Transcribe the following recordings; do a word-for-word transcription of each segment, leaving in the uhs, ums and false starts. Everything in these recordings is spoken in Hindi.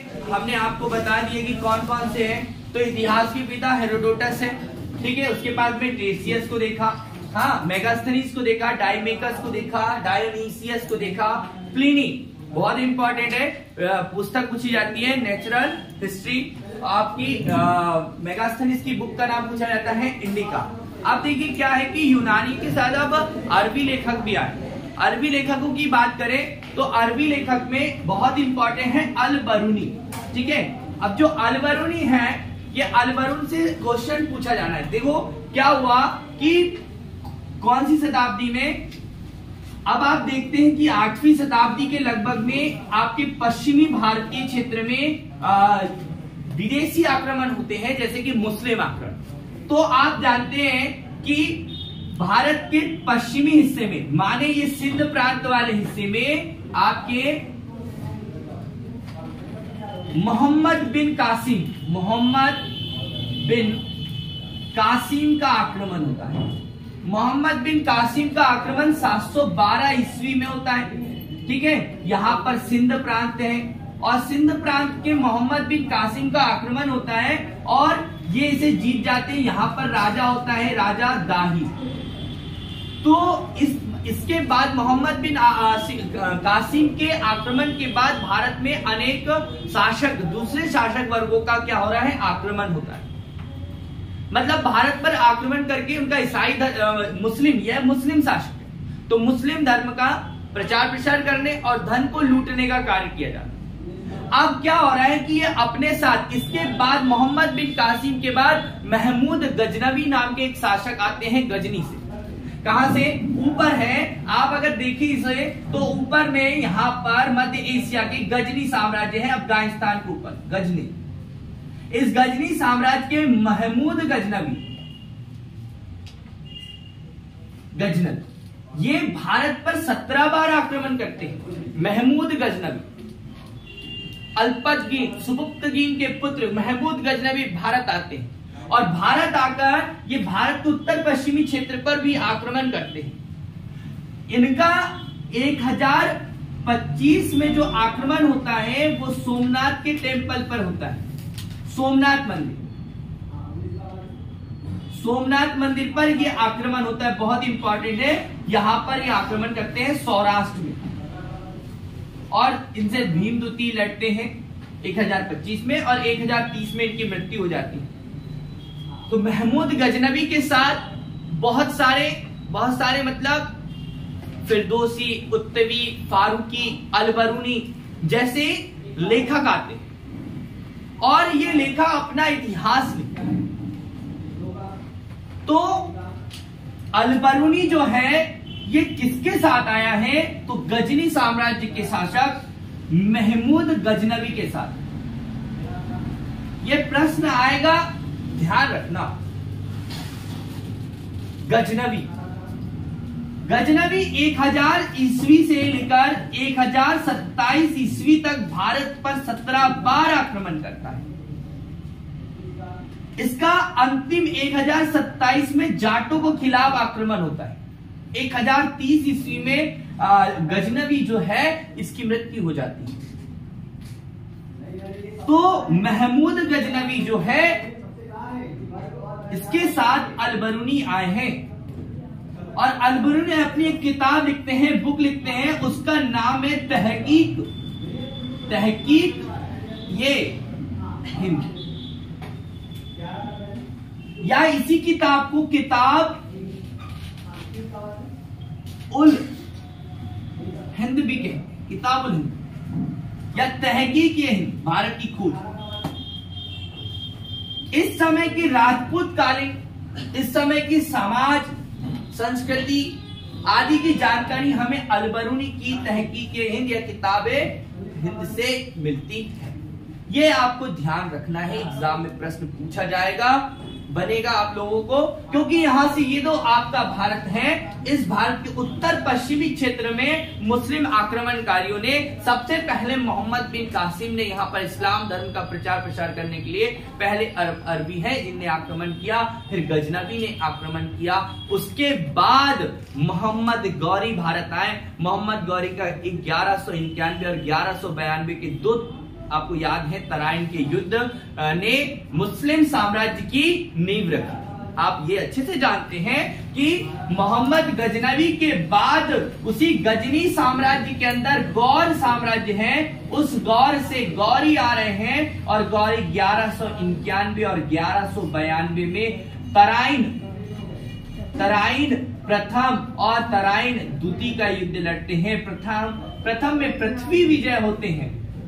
हमने आपको बता दिए कि कौन कौन से हैं। तो इतिहास के पिता हेरोडोटस है, ठीक है। उसके बाद में ट्रेसियस को देखा, हाँ, मेगास्थनीज को देखा, डाइमेकस को देखा, डायोनीसियस को देखा, प्लिनी, बहुत इंपॉर्टेंट है, पुस्तक पूछी जाती है नेचुरल हिस्ट्री आपकी, मेगास्थनीज की बुक का नाम पूछा जाता है इंडिका। अब देखिए क्या है कि यूनानी के साथ अब अरबी लेखक भी आए। अरबी लेखकों की बात करें तो अरबी लेखक में बहुत इंपॉर्टेंट है अल बरूनी, ठीक है। अब जो अल बरूनी है, ये अल बरून से क्वेश्चन पूछा जाना है। देखो क्या हुआ कि कौन सी शताब्दी में, अब आप देखते हैं कि आठवीं शताब्दी के लगभग में आपके पश्चिमी भारतीय क्षेत्र में आ, विदेशी आक्रमण होते हैं, जैसे कि मुस्लिम आक्रमण। तो आप जानते हैं कि भारत के पश्चिमी हिस्से में, माने ये सिंध प्रांत वाले हिस्से में आपके मोहम्मद बिन कासिम मोहम्मद बिन कासिम का आक्रमण होता है। मोहम्मद बिन कासिम का आक्रमण सात सौ बारह ईस्वी में होता है, ठीक है। यहां पर सिंध प्रांत है और सिंध प्रांत के मोहम्मद बिन कासिम का आक्रमण होता है और ये इसे जीत जाते हैं। यहां पर राजा होता है राजा दाही। तो इस इसके बाद मोहम्मद बिन कासिम के आक्रमण के बाद भारत में अनेक शासक, दूसरे शासक वर्गों का क्या हो रहा है, आक्रमण होता है। मतलब भारत पर आक्रमण करके उनका ईसाई मुस्लिम, यह मुस्लिम शासक है, तो मुस्लिम धर्म का प्रचार प्रसार करने और धन को लूटने का कार्य किया जाता है। अब क्या हो रहा है कि ये अपने साथ, इसके बाद मोहम्मद बिन कासिम के बाद महमूद गजनवी नाम के एक शासक आते हैं गजनी से। कहां से, ऊपर है, आप अगर देखिए इसे तो ऊपर में यहां पर मध्य एशिया के गजनी साम्राज्य है, अफगानिस्तान के ऊपर गजनी। इस गजनी साम्राज्य के महमूद गजनवी गजनवी ये भारत पर सत्रह बार आक्रमण करते हैं। महमूद गजनवी, अल्पतगीन सुबुक्तगीन के पुत्र महमूद गजनवी भारत आते हैं और भारत आकर ये भारत के उत्तर पश्चिमी क्षेत्र पर भी आक्रमण करते हैं। इनका एक हजार पच्चीस में जो आक्रमण होता है वो सोमनाथ के टेम्पल पर होता है। सोमनाथ मंदिर, सोमनाथ मंदिर पर ये आक्रमण होता है, बहुत इंपॉर्टेंट है। यहां पर ये आक्रमण करते हैं सौराष्ट्र में और इनसे भीमदूती लड़ते हैं एक हजार पच्चीस में और एक हजार तीस में इनकी मृत्यु हो जाती है। तो महमूद गजनवी के साथ बहुत सारे बहुत सारे मतलब फिरदौसी, उत्तवी, फारूकी, अल बरूनी जैसे लेखक आते हैं और ये लेखक अपना इतिहास लिखता है। तो अल बरूनी जो है ये किसके साथ आया है, तो गजनी साम्राज्य के शासक महमूद गजनवी के साथ। ये प्रश्न आएगा, ध्यान रखना। गजनवी गजनवी एक हजार ईस्वी से लेकर एक हजार सत्ताईस ईस्वी तक भारत पर सत्रह बार आक्रमण करता है। इसका अंतिम एक हजार सत्ताईस में जाटों को खिलाफ आक्रमण होता है। एक हजार तीस ईस्वी में गजनवी जो है इसकी मृत्यु हो जाती है। तो महमूद गजनवी जो है इसके साथ अल बरूनी आए हैं और अल बरूनी अपनी एक किताब लिखते हैं, बुक लिखते हैं, उसका नाम है तहकीक तहकीक ये हिंद, या इसी किताब को किताब उल हिंद भी कहते हैं, किताब उल हिंद या तहकीक ये हिंद, भारत की खोज। इस समय की राजपूत कालीन, इस समय की समाज, संस्कृति आदि की जानकारी हमें अल बरूनी की तहकीक हिंद या किताबे हिंद से मिलती है। ये आपको ध्यान रखना है, एग्जाम में प्रश्न पूछा जाएगा, बनेगा आप लोगों को, क्योंकि यहां से ये तो आपका भारत है। इस भारत के उत्तर पश्चिमी क्षेत्र में मुस्लिम आक्रमणकारियों ने सबसे पहले मोहम्मद बिन कासिम ने यहाँ पर इस्लाम धर्म का प्रचार प्रसार करने के लिए पहले अरब अरबी है जिनने आक्रमण किया, फिर गजनवी ने आक्रमण किया, उसके बाद मोहम्मद गौरी भारत आए। मोहम्मद गौरी का ग्यारह सौ इक्यानवे और ग्यारह सौ बयानवे के दो आपको याद है तराइन के युद्ध ने मुस्लिम साम्राज्य की नींव रखी। आप ये अच्छे से जानते हैं कि मोहम्मद गजनवी के बाद उसी गजनी साम्राज्य के अंदर गौर साम्राज्य है, उस गौर से गौरी आ रहे हैं और गौरी ग्यारह सौ इक्यानवे और ग्यारह सौ बयानवे में तराइन तराइन प्रथम और तराइन द्वितीय का युद्ध लड़ते हैं। प्रथम प्रथम में पृथ्वी विजय होते हैं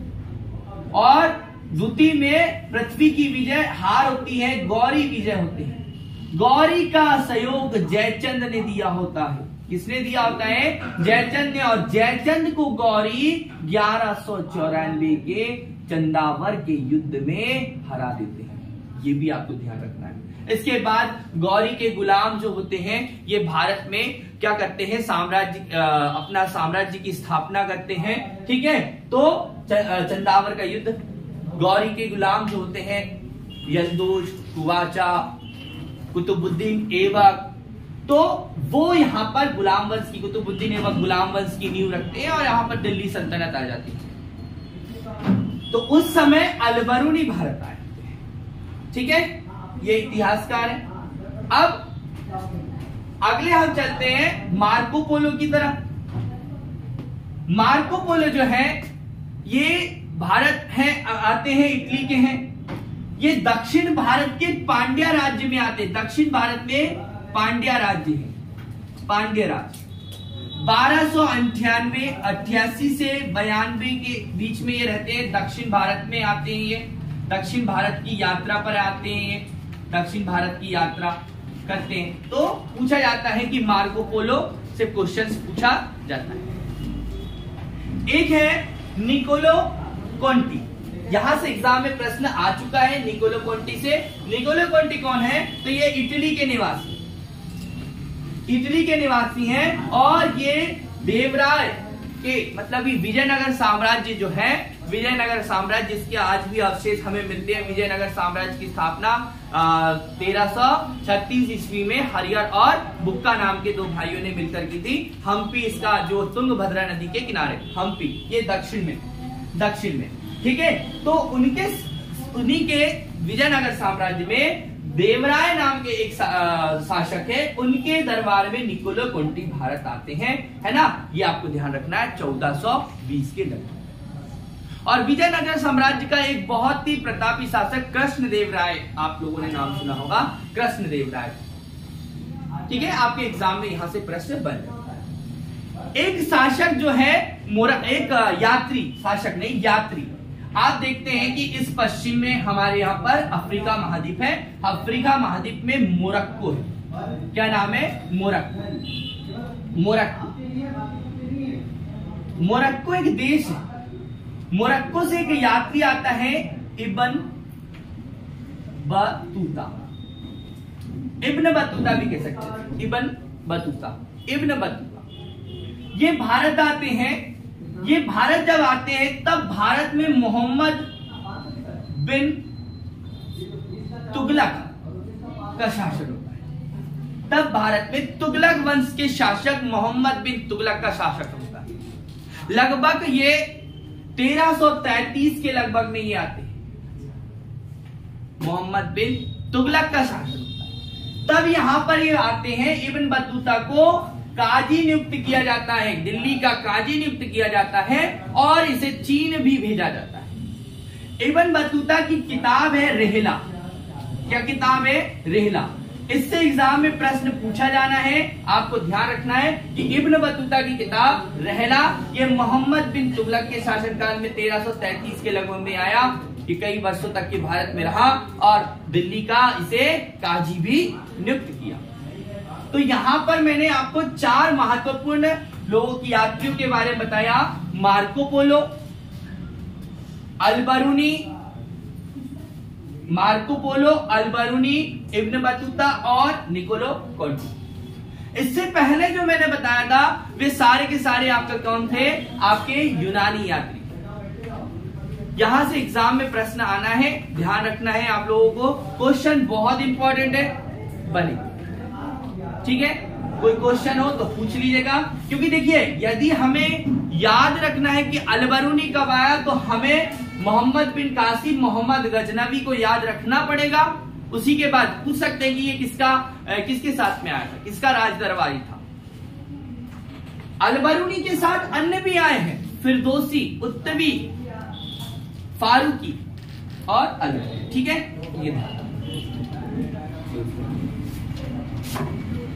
और द्वितीय में पृथ्वी की विजय हार होती है, गौरी विजय होते हैं। गौरी का सहयोग जयचंद ने दिया होता है। किसने दिया होता है? जयचंद ने। और जयचंद को गौरी ग्यारह सौ चौरानवे के चंदावर के युद्ध में हरा देते हैं। ये भी आपको ध्यान रखना है। इसके बाद गौरी के गुलाम जो होते हैं ये भारत में क्या करते हैं? साम्राज्य अपना साम्राज्य की स्थापना करते हैं। ठीक है, तो चंदावर का युद्ध, गौरी के गुलाम जो होते हैं यलदोज, कुवाचा, कुतुबुद्दीन ऐबक, तो वो यहां पर गुलाम वंश की कुतुबुद्दीन ऐबक गुलाम वंश की नींव रखते हैं और यहां पर दिल्ली सल्तनत आ जाती है। तो उस समय अलबरूनी भारत आए। ठीक है, ये इतिहासकार है। अब अगले हम चलते हैं मार्को पोलो की तरफ। मार्को पोलो जो है ये भारत है, आते हैं, इटली के हैं। ये दक्षिण भारत के पांड्या राज्य में आते हैं। दक्षिण भारत में पांड्या राज्य है, पांड्या राज्य। बारह सौ अंठानवे अट्ठासी से बयानवे के बीच में ये रहते हैं। दक्षिण भारत में आते हैं, ये दक्षिण भारत की यात्रा पर आते हैं, ये दक्षिण भारत की यात्रा करते हैं। तो पूछा जाता है कि मार्को पोलो से क्वेश्चन पूछा जाता है। एक है निकोलो कोंटी, यहां से एग्जाम में प्रश्न आ चुका है निकोलो कोंटी से। निकोलो कोंटी कौन है? तो ये इटली के निवासी, इटली के निवासी हैं और ये देवराय के मतलब विजयनगर साम्राज्य जो है, विजयनगर साम्राज्य जिसके आज भी अवशेष हमें मिलते हैं। विजयनगर साम्राज्य की स्थापना तेरह सौ छत्तीस ईस्वी में हरिहर और बुक्का नाम के दो भाइयों ने मिलकर की थी। हम्पी इसका जो तुंगभद्रा नदी के किनारे, हम्पी ये दक्षिण में, दक्षिण में। ठीक है, तो उनके उन्हीं के विजयनगर साम्राज्य में देवराय नाम के एक शासक है, उनके दरबार में निकोलो कोंटी भारत आते हैं, है ना। ये आपको ध्यान रखना है चौदह सौ बीस के लगभग। और विजयनगर साम्राज्य का एक बहुत ही प्रतापी शासक कृष्णदेव राय, आप लोगों ने नाम सुना होगा, कृष्णदेव राय। ठीक है, आपके एग्जाम में यहां से प्रश्न बन जाता है। एक शासक जो है मोरा, एक यात्री, शासक नहीं यात्री। आप देखते हैं कि इस पश्चिम में हमारे यहाँ पर अफ्रीका महाद्वीप है। अफ्रीका महाद्वीप में मोरक्को है। क्या नाम है? मोरक्को। मोरक्को मोरक्को एक देश है। मोरक्को से एक यात्री आता है इब्न बतूता। इब्न बतूता भी कह सकते हैं, इब्न बतूता, इब्न बतूता। ये भारत आते हैं। ये भारत जब आते हैं तब भारत में मोहम्मद बिन तुगलक का शासन होता है। तब भारत में तुगलक वंश के शासक मोहम्मद बिन तुगलक का शासक होता है। लगभग ये तेरह सौ तैतीस के लगभग में ये आते हैं। मोहम्मद बिन तुगलक का शासन होता है। तब यहां पर ये आते हैं। इब्न बतूता को काजी नियुक्त किया जाता है, दिल्ली का काजी नियुक्त किया जाता है और इसे चीन भी भेजा जाता है। इब्न बतूता की किताब है रेहला। क्या किताब है? रेहला। इससे एग्जाम में प्रश्न पूछा जाना है। आपको ध्यान रखना है कि इब्न बतूता की किताब रेहला ये मोहम्मद बिन तुगलक के शासनकाल में तेरह सौ तैतीस के लगभग में आया, कि कई वर्षों तक के भारत में रहा और दिल्ली का इसे काजी भी नियुक्त किया। तो यहां पर मैंने आपको चार महत्वपूर्ण लोगों की यात्रियों के बारे में बताया। Marco Polo, Alberuni, Marco Polo, Alberuni, Ibn Battuta और निकोलो कोंटी। इससे पहले जो मैंने बताया था वे सारे के सारे आपका कौन थे? आपके यूनानी यात्री। यहां से एग्जाम में प्रश्न आना है, ध्यान रखना है आप लोगों को। क्वेश्चन बहुत इंपॉर्टेंट है, बने। ठीक है, कोई क्वेश्चन हो तो पूछ लीजिएगा, क्योंकि देखिए यदि हमें याद रखना है कि अलबरूनी कब आया तो हमें मोहम्मद बिन कासिम मोहम्मद गजनवी को याद रखना पड़ेगा। उसी के बाद पूछ सकते हैं कि ये किसका किसके साथ में आया था, किसका राज दरबारी था। अलबरूनी के साथ अन्य भी आए हैं, फिरदौसी, उत्तवी, फारूकी और अलबरूनी। ठीक है, ये